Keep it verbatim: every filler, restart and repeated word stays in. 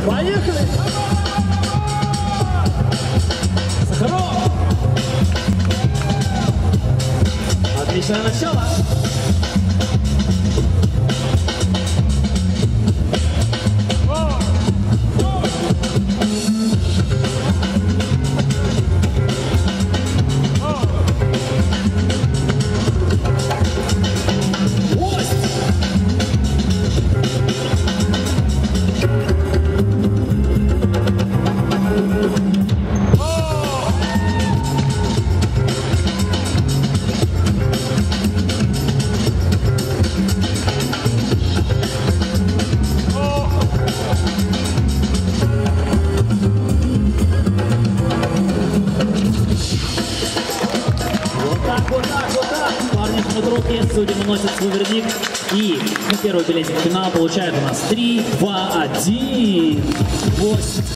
Поехали! Сахаров! Отличное начало! Вот так, вот так. Парни жмут руки, судьи наносят свой вердикт. И на первый билетик в финал получает у нас три, два, один, восемь.